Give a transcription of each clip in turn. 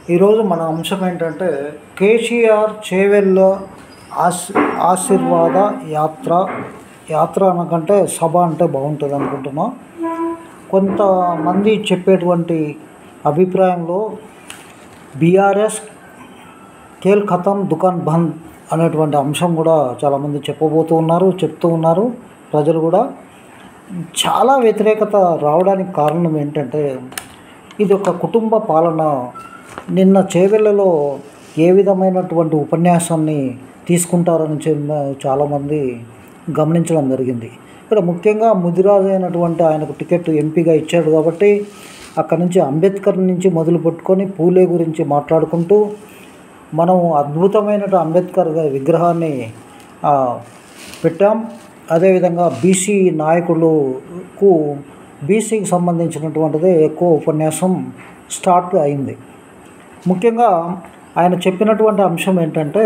ఈరోజు మన అంశం ఏంటంటే కేసీఆర్ చేవెళ్ళ ఆశీర్వాద యాత్ర. యాత్ర అనకంటే సభ అంటే బాగుంటుంది అనుకుంటున్నా. కొంతమంది చెప్పేటువంటి అభిప్రాయంలో బీఆర్ఎస్ ఖేల్ ఖతం దుకాన్ బంద్ అనేటువంటి అంశం కూడా చాలామంది చెప్తూ ఉన్నారు. ప్రజలు కూడా చాలా వ్యతిరేకత రావడానికి కారణం ఏంటంటే ఇది ఒక కుటుంబ పాలన. నిన్న చేవెళ్ళలో ఏ విధమైనటువంటి ఉపన్యాసాన్ని తీసుకుంటారని చాలామంది గమనించడం జరిగింది. ఇక్కడ ముఖ్యంగా ముదిరాజు అయినటువంటి ఆయనకు టికెట్ ఎంపీగా ఇచ్చాడు కాబట్టి అక్కడి నుంచి అంబేద్కర్ నుంచి మొదలు పెట్టుకొని పూలే గురించి మాట్లాడుకుంటూ మనం అద్భుతమైన అంబేద్కర్ విగ్రహాన్ని పెట్టాం. అదేవిధంగా బీసీ నాయకులకు బీసీకి సంబంధించినటువంటిదే ఎక్కువ ఉపన్యాసం స్టార్ట్ అయింది. ముఖ్యంగా ఆయన చెప్పినటువంటి అంశం ఏంటంటే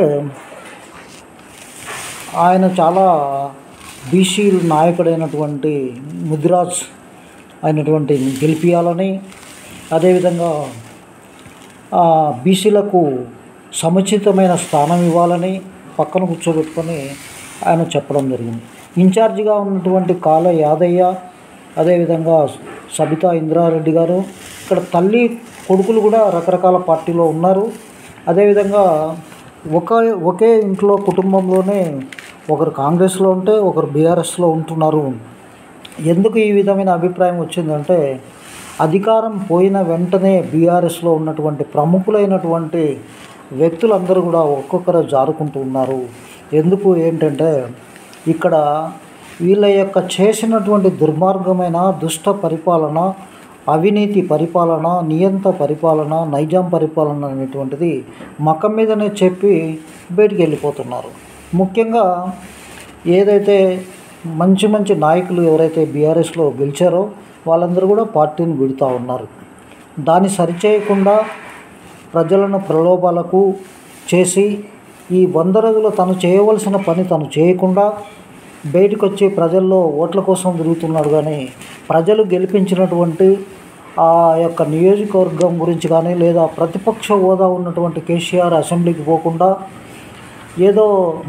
ఆయన చాలా బీసీ నాయకుడైనటువంటి ముదిరాజ్ అయినటువంటి గెలిపియాలని, అదేవిధంగా బీసీలకు సముచితమైన స్థానం ఇవ్వాలని పక్కన కూర్చోబెట్టుకొని ఆయన చెప్పడం జరిగింది. ఇన్ఛార్జిగా ఉన్నటువంటి కాళ యాదయ్య, అదేవిధంగా సబితా ఇంద్రారెడ్డి గారు, ఇక్కడ తల్లి కొడుకులు కూడా రకరకాల పార్టీలో ఉన్నారు. అదేవిధంగా ఒకే ఇంట్లో కుటుంబంలోనే ఒకరు కాంగ్రెస్లో ఉంటే ఒకరు బీఆర్ఎస్లో ఉంటున్నారు. ఎందుకు ఈ విధమైన అభిప్రాయం వచ్చిందంటే అధికారం పోయిన వెంటనే బీఆర్ఎస్లో ఉన్నటువంటి ప్రముఖులైనటువంటి వ్యక్తులందరూ కూడా ఒక్కొక్కరు జారుకుంటూ ఉన్నారు. ఎందుకు ఏంటంటే ఇక్కడ వీళ్ళ యొక్క చేసినటువంటి దుర్మార్గమైన దుష్ట పరిపాలన, అవినీతి పరిపాలన, నియంత పరిపాలన, నైజాం పరిపాలన అనేటువంటిది మకం మీదనే చెప్పి బయటికి వెళ్ళిపోతున్నారు. ముఖ్యంగా ఏదైతే మంచి నాయకులు ఎవరైతే బీఆర్ఎస్లో గెలిచారో వాళ్ళందరూ కూడా పార్టీని విడుతూ ఉన్నారు. దాన్ని సరిచేయకుండా ప్రజలను ప్రలోభాలకు చేసి ఈ 100 రోజులు తను చేయవలసిన పని తను చేయకుండా బయటకు వచ్చి ప్రజల్లో ఓట్ల కోసం తిరుగుతున్నాడు. కానీ ప్రజలు గెలిపించినటువంటి ఆ యొక్క నియోజకవర్గం గురించి కానీ లేదా ప్రతిపక్ష హోదా ఉన్నటువంటి కేసీఆర్ అసెంబ్లీకి పోకుండా ఏదో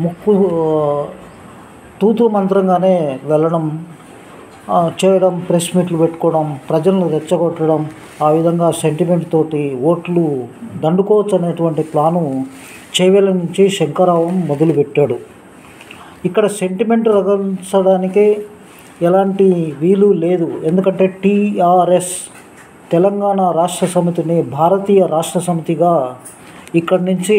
తూతూ మంత్రంగానే వెళ్ళడం, చేయడం, ప్రెస్ మీట్లు పెట్టుకోవడం, ప్రజలను రెచ్చగొట్టడం, ఆ విధంగా సెంటిమెంట్ తోటి ఓట్లు దండుకోవచ్చు అనేటువంటి ప్లాను చేవెళ్ళ నుంచి శంకరరావు మొదలుపెట్టాడు. ఇక్కడ సెంటిమెంట్ రగల్చడానికి ఎలాంటి వీలు లేదు. ఎందుకంటే టీఆర్ఎస్ తెలంగాణ రాష్ట్ర సమితిని భారతీయ రాష్ట్ర సమితిగా ఇక్కడి నుంచి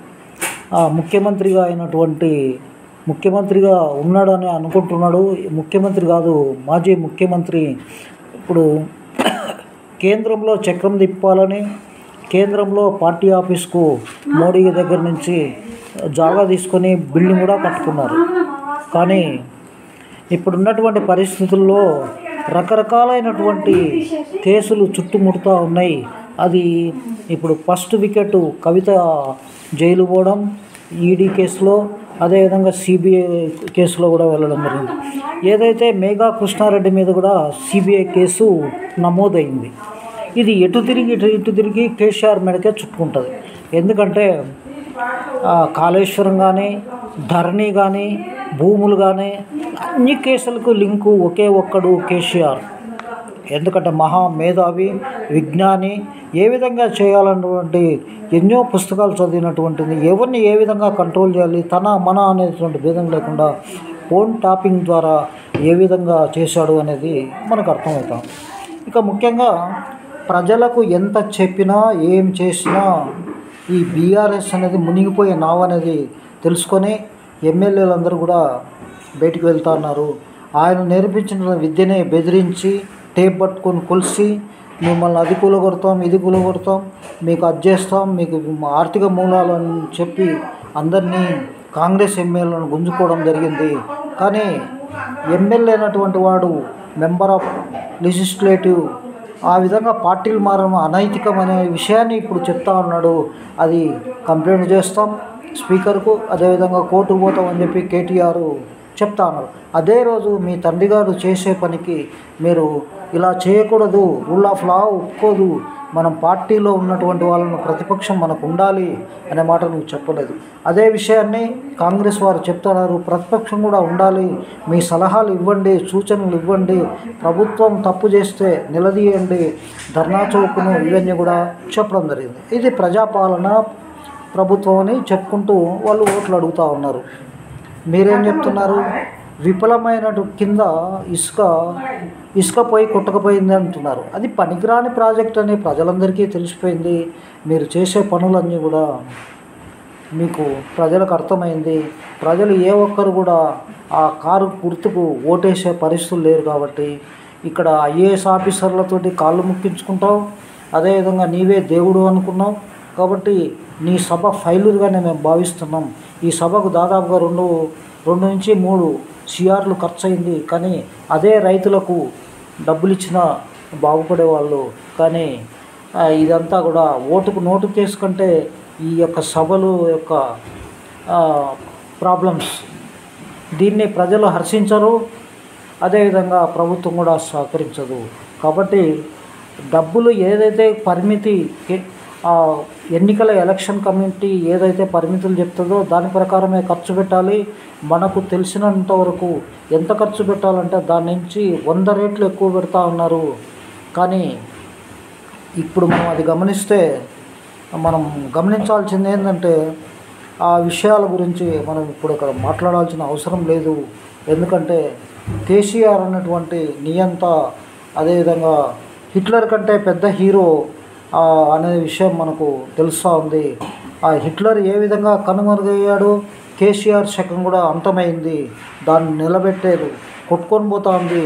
ముఖ్యమంత్రిగా ఉన్నాడని అనుకుంటున్నాడు. ముఖ్యమంత్రి కాదు, మాజీ ముఖ్యమంత్రి. ఇప్పుడు కేంద్రంలో చక్రం తిప్పాలని కేంద్రంలో పార్టీ ఆఫీస్కు మోడీ దగ్గర నుంచి జాగా తీసుకొని బిల్డింగ్ కూడా కట్టుకున్నారు. కానీ ఇప్పుడున్నటువంటి పరిస్థితుల్లో రకరకాలైనటువంటి కేసులు చుట్టుముడుతూ ఉన్నాయి. అది ఇప్పుడు ఫస్ట్ వికెట్ కవిత జైలు పోవడం ఈడీ కేసులో, అదేవిధంగా సిబిఐ కేసులో కూడా వెళ్ళడం జరిగింది. ఏదైతే మేఘా కృష్ణారెడ్డి మీద కూడా సిబిఐ కేసు నమోదైంది. ఇది ఇటు తిరిగి కేసీఆర్ మీదకే చుట్టుకుంటుంది. ఎందుకంటే కాళేశ్వరం కానీ, ధరణి కానీ, భూములు కానీ అన్ని కేసులకు లింకు ఒకే ఒక్కడు కేసీఆర్. ఎందుకంటే మహా మేధావి, విజ్ఞాని, ఏ విధంగా చేయాలన్నటువంటి ఎన్నో పుస్తకాలు చదివినటువంటిది, ఎవరిని ఏ విధంగా కంట్రోల్ చేయాలి, మన అనేటువంటి భేదం లేకుండా ఫోన్ టాపింగ్ ద్వారా ఏ విధంగా చేశాడు అనేది మనకు అర్థమవుతాం. ఇక ముఖ్యంగా ప్రజలకు ఎంత చెప్పినా ఏం చేసినా ఈ బీఆర్ఎస్ అనేది మునిగిపోయే నావ అనేది తెలుసుకొని ఎమ్మెల్యేలందరూ కూడా బయటికి వెళ్తున్నారు. ఆయన నేర్పించిన విద్యనే బెదిరించి టేప్ పట్టుకొని కొలిసి మిమ్మల్ని అది కూలగొడతాం, ఇది కూలగొడతాం, మీకు అది చేస్తాం, మీకు ఆర్థిక మూలాలని చెప్పి అందరినీ కాంగ్రెస్ ఎమ్మెల్యేలను గుంజుకోవడం జరిగింది. కానీ ఎమ్మెల్యే అయినటువంటి వాడు మెంబర్ ఆఫ్ లెజిస్లేటివ్ ఆ విధంగా పార్టీలు మారడం అనైతికం అనే విషయాన్ని ఇప్పుడు చెప్తా ఉన్నాడు. అది కంప్లైంట్ చేస్తాం స్పీకర్కు, అదేవిధంగా కోర్టుకు పోతామని చెప్పి కేటీఆర్ చెప్తా ఉన్నారు. అదే రోజు మీ తండ్రి గారు చేసే పనికి మీరు ఇలా చేయకూడదు, రూల్ ఆఫ్ లా ఒప్పుకోదు, మనం పార్టీలో ఉన్నటువంటి వాళ్ళను ప్రతిపక్షం మనకు ఉండాలి అనే మాట నువ్వు చెప్పలేదు. అదే విషయాన్ని కాంగ్రెస్ వారు చెప్తున్నారు, ప్రతిపక్షం కూడా ఉండాలి, మీ సలహాలు ఇవ్వండి, సూచనలు ఇవ్వండి, ప్రభుత్వం తప్పు చేస్తే నిలదీయండి, ధర్నా చౌక్ను ఇవన్నీ కూడా చెప్పడం జరిగింది. ఇది ప్రజాపాలన ప్రభుత్వం అని చెప్పుకుంటూ వాళ్ళు ఓట్లు అడుగుతూ ఉన్నారు. మీరేం చెప్తున్నారు? విఫలమైన కింద ఇసుక పోయి కొట్టకపోయింది అంటున్నారు. అది పనికిరాని ప్రాజెక్ట్ అని ప్రజలందరికీ తెలిసిపోయింది. మీరు చేసే పనులన్నీ కూడా మీకు ప్రజలకు అర్థమైంది. ప్రజలు ఏ ఒక్కరు కూడా ఆ కారు గుర్తుకు ఓటేసే పరిస్థితులు లేరు. కాబట్టి ఇక్కడ ఐఏఎస్ ఆఫీసర్లతోటి కాళ్ళు ముక్కించుకుంటావు, అదేవిధంగా నీవే దేవుడు అనుకున్నావు. కాబట్టి నీ సభ ఫెయిల్యూర్గానే మేము భావిస్తున్నాం. ఈ సభకు దాదాపుగా 2 నుంచి 3 సిఆర్లు ఖర్చు అయింది. కానీ అదే రైతులకు డబ్బులు ఇచ్చినా బాగుపడేవాళ్ళు. కానీ ఇదంతా కూడా ఓటుకు నోటు కేసు కంటే ఈ యొక్క సభలు యొక్క ప్రాబ్లమ్స్, దీన్ని ప్రజలు హర్షించరు, అదేవిధంగా ప్రభుత్వం కూడా సహకరించదు. కాబట్టి డబ్బులు ఏదైతే పరిమితి ఎన్నికల ఎలక్షన్ కమిటీ ఏదైతే పరిమితులు చెప్తుందో దాని ప్రకారమే ఖర్చు పెట్టాలి. మనకు తెలిసినంత వరకు ఎంత ఖర్చు పెట్టాలంటే దాని నుంచి 100 రెట్లు ఎక్కువ పెడతా ఉన్నారు. కానీ ఇప్పుడు మనం అది గమనిస్తే మనం గమనించాల్సింది ఏంటంటే ఆ విషయాల గురించి మనం ఇప్పుడు ఇక్కడ మాట్లాడాల్సిన అవసరం లేదు. ఎందుకంటే కేసీఆర్ అన్నటువంటి నియంత, అదేవిధంగా హిట్లర్ కంటే పెద్ద హీరో అనే విషయం మనకు తెలుస్తూ ఉంది. ఆ హిట్లర్ ఏ విధంగా కనుమరుగయ్యాడు, కేసీఆర్ శకం కూడా అంతమైంది. దాన్ని నిలబెట్టేది కొట్టుకొని పోతా ఉంది.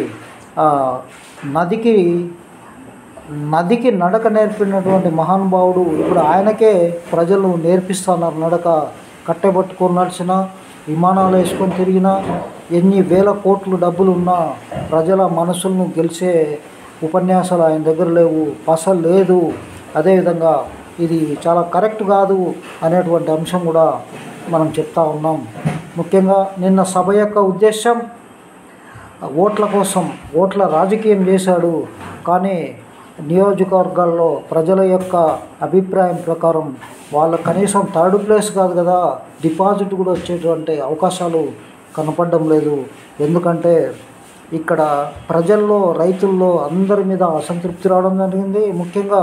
నదికి నడక నేర్పినటువంటి మహానుభావుడు ఇప్పుడు ఆయనకే ప్రజలు నేర్పిస్తున్నారు నడక. కట్టెబట్టుకొని నడిచిన, విమానాలు వేసుకొని తిరిగినా, ఎన్ని వేల కోట్లు డబ్బులు ఉన్నా ప్రజల మనసులను గెలిచే ఉపన్యాసాలు ఆయన దగ్గర లేవు, పస లేదు. అదేవిధంగా ఇది చాలా కరెక్ట్ కాదు అనేటువంటి అంశం కూడా మనం చెప్తా ఉన్నాం. ముఖ్యంగా నిన్న సభ యొక్క ఉద్దేశం ఓట్ల కోసం, ఓట్ల రాజకీయం చేశాడు. కానీ నియోజకవర్గాల్లో ప్రజల యొక్క అభిప్రాయం ప్రకారం వాళ్ళ కనీసం 3rd ప్లేస్ కాదు కదా, డిపాజిట్ కూడా వచ్చేటువంటి అవకాశాలు కనపడడం లేదు. ఎందుకంటే ఇక్కడ ప్రజల్లో, రైతుల్లో అందరి మీద అసంతృప్తి రావడం జరిగింది. ముఖ్యంగా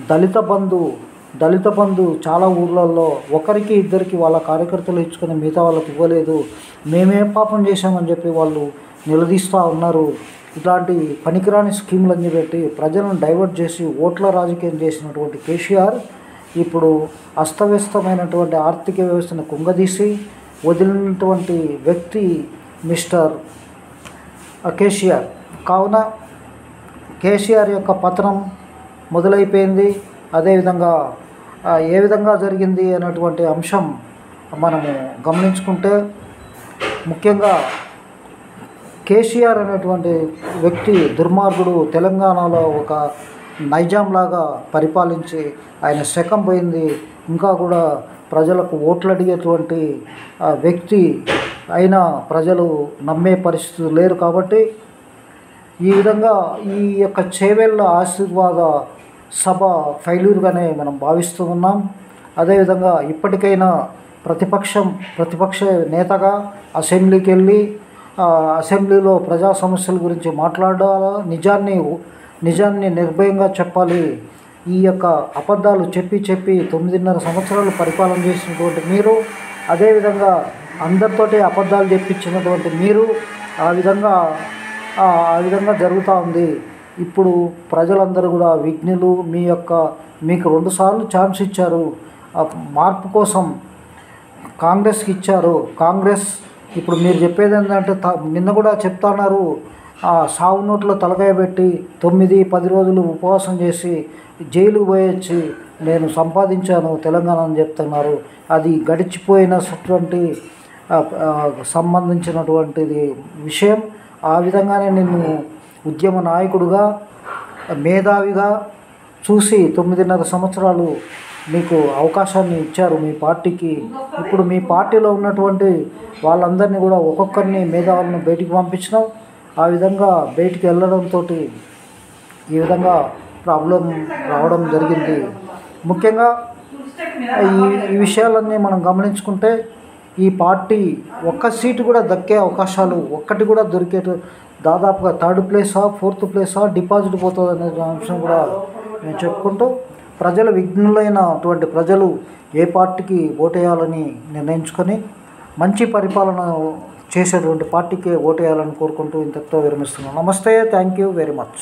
దళిత బంధు చాలా ఊర్లలో ఒకరికి ఇద్దరికి వాళ్ళ కార్యకర్తలు ఇచ్చుకొని మిగతా వాళ్ళకి ఇవ్వలేదు. మేమేం పాపం చేశామని చెప్పి వాళ్ళు నిలదీస్తూ ఉన్నారు. ఇట్లాంటి పనికిరాని స్కీములన్నీ పెట్టి ప్రజలను డైవర్ట్ చేసి ఓట్ల రాజకీయం చేసినటువంటి కేసీఆర్ ఇప్పుడు అస్తవ్యస్తమైనటువంటి ఆర్థిక వ్యవస్థను కుంగదీసి వదిలినటువంటి వ్యక్తి మిస్టర్ కేసీఆర్. కావున కేసీఆర్ యొక్క పతనం మొదలైపోయింది. అదేవిధంగా ఏ విధంగా జరిగింది అనేటువంటి అంశం మనము గమనించుకుంటే, ముఖ్యంగా కేసీఆర్ అనేటువంటి వ్యక్తి దుర్మార్గుడు. తెలంగాణలో ఒక నైజాంలాగా పరిపాలించి ఆయన శకం పోయింది. ఇంకా కూడా ప్రజలకు ఓట్లు అడిగేటువంటి వ్యక్తి అయినా ప్రజలు నమ్మే పరిస్థితులు లేరు. కాబట్టి ఈ విధంగా ఈ యొక్క చేవెళ్ళ ఆశీర్వాద సభ ఫెయిల్యూర్గానే మనం భావిస్తూ ఉన్నాం. అదేవిధంగా ఇప్పటికైనా ప్రతిపక్ష నేతగా అసెంబ్లీకి వెళ్ళి అసెంబ్లీలో ప్రజా సమస్యల గురించి మాట్లాడాలా, నిజాన్ని నిర్భయంగా చెప్పాలి. ఈ యొక్క అబద్ధాలు చెప్పి 9.5 సంవత్సరాలు పరిపాలన చేసినటువంటి మీరు, అదేవిధంగా అందరితోటి అబద్ధాలు చెప్పించినటువంటి మీరు, ఆ విధంగా జరుగుతూ ఉంది. ఇప్పుడు ప్రజలందరూ కూడా విఘ్నులు. మీకు 2 సార్లు ఛాన్స్ ఇచ్చారు, మార్పు కోసం కాంగ్రెస్కి ఇచ్చారు. కాంగ్రెస్ ఇప్పుడు మీరు చెప్పేది ఏంటంటే నిన్న కూడా చెప్తున్నారు, సాగు నోట్లో తలకాయ పెట్టి 9-10 రోజులు ఉపవాసం చేసి జైలుకు పోయొచ్చి నేను సంపాదించాను తెలంగాణ అని చెప్తున్నారు. అది గడిచిపోయినటువంటి సంబంధించినటువంటిది విషయం. ఆ విధంగానే నిన్ను ఉద్యమ నాయకుడుగా, మేధావిగా చూసి 9.5 సంవత్సరాలు మీకు అవకాశాన్ని ఇచ్చారు మీ పార్టీకి. ఇప్పుడు మీ పార్టీలో ఉన్నటువంటి వాళ్ళందరినీ కూడా ఒక్కొక్కరిని మేధావులను బయటికి పంపించినాం. ఆ విధంగా బయటికి వెళ్ళడంతో ఈ విధంగా ప్రాబ్లం రావడం జరిగింది. ముఖ్యంగా ఈ విషయాలన్నీ మనం గమనించుకుంటే ఈ పార్టీ ఒక్క సీటు కూడా దక్కే అవకాశాలు ఒక్కటి కూడా దాదాపుగా 3rd ప్లేసా 4th ప్లేసా డిపాజిట్ పోతుంది అనే అంశం కూడా నేను చెప్పుకుంటూ, విఘ్నులైనటువంటి ప్రజలు ఏ పార్టీకి ఓటేయాలని నిర్ణయించుకొని మంచి పరిపాలన చేసేటువంటి పార్టీకే ఓటేయాలని కోరుకుంటూ ఇంతటితో విరమిస్తున్నాను. నమస్తే, థ్యాంక్ యూ వెరీ మచ్.